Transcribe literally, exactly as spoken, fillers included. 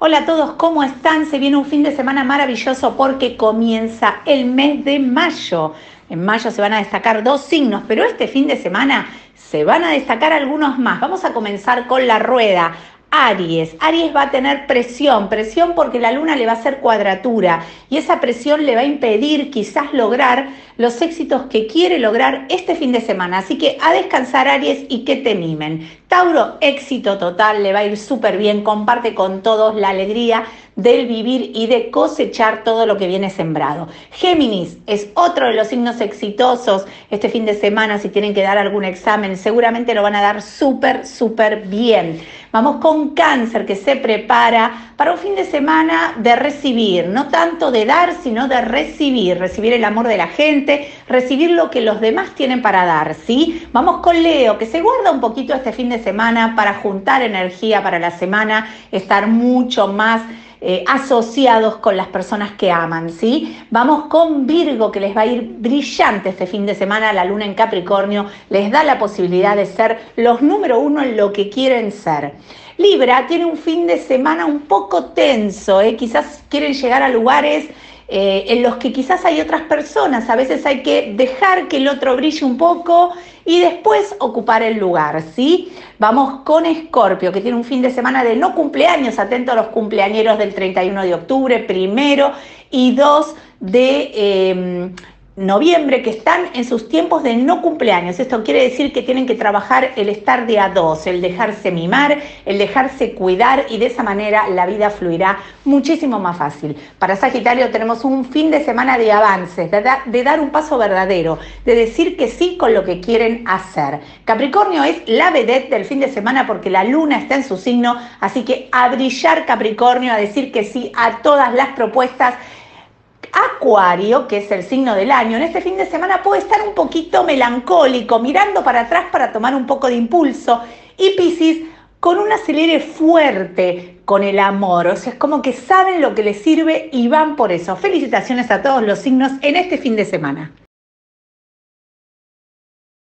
Hola a todos, ¿cómo están? Se viene un fin de semana maravilloso porque comienza el mes de mayo. En mayo se van a destacar dos signos, pero este fin de semana se van a destacar algunos más. Vamos a comenzar con la rueda. Aries. Aries va a tener presión, presión porque la luna le va a hacer cuadratura y esa presión le va a impedir quizás lograr los éxitos que quiere lograr este fin de semana. Así que a descansar, Aries, y que te mimen. Tauro, éxito total, le va a ir súper bien, comparte con todos la alegría del vivir y de cosechar todo lo que viene sembrado. Géminis es otro de los signos exitosos este fin de semana. Si tienen que dar algún examen, seguramente lo van a dar súper, súper bien. Vamos con Cáncer, que se prepara para un fin de semana de recibir, no tanto de dar, sino de recibir, recibir el amor de la gente, recibir lo que los demás tienen para dar, ¿sí? Vamos con Leo, que se guarda un poquito este fin de semana para juntar energía para la semana, estar mucho más Eh, asociados con las personas que aman, ¿sí? Vamos con Virgo, que les va a ir brillante este fin de semana. La luna en Capricornio les da la posibilidad de ser los número uno en lo que quieren ser. Libra tiene un fin de semana un poco tenso, ¿eh? Quizás quieren llegar a lugares eh, en los que quizás hay otras personas. A veces hay que dejar que el otro brille un poco y después ocupar el lugar, ¿sí? Vamos con Escorpio, que tiene un fin de semana de no cumpleaños. Atento a los cumpleañeros del treinta y uno de octubre, primero y dos de eh, noviembre, que están en sus tiempos de no cumpleaños. Esto quiere decir que tienen que trabajar el estar de a dos, el dejarse mimar, el dejarse cuidar, y de esa manera la vida fluirá muchísimo más fácil. Para Sagitario tenemos un fin de semana de avances, de, da, de dar un paso verdadero, de decir que sí con lo que quieren hacer. Capricornio es la vedette del fin de semana porque la luna está en su signo, así que a brillar, Capricornio, a decir que sí a todas las propuestas. Acuario, que es el signo del año, en este fin de semana puede estar un poquito melancólico, mirando para atrás para tomar un poco de impulso. Y Piscis, con un acelere fuerte con el amor, o sea, es como que saben lo que les sirve y van por eso. Felicitaciones a todos los signos en este fin de semana.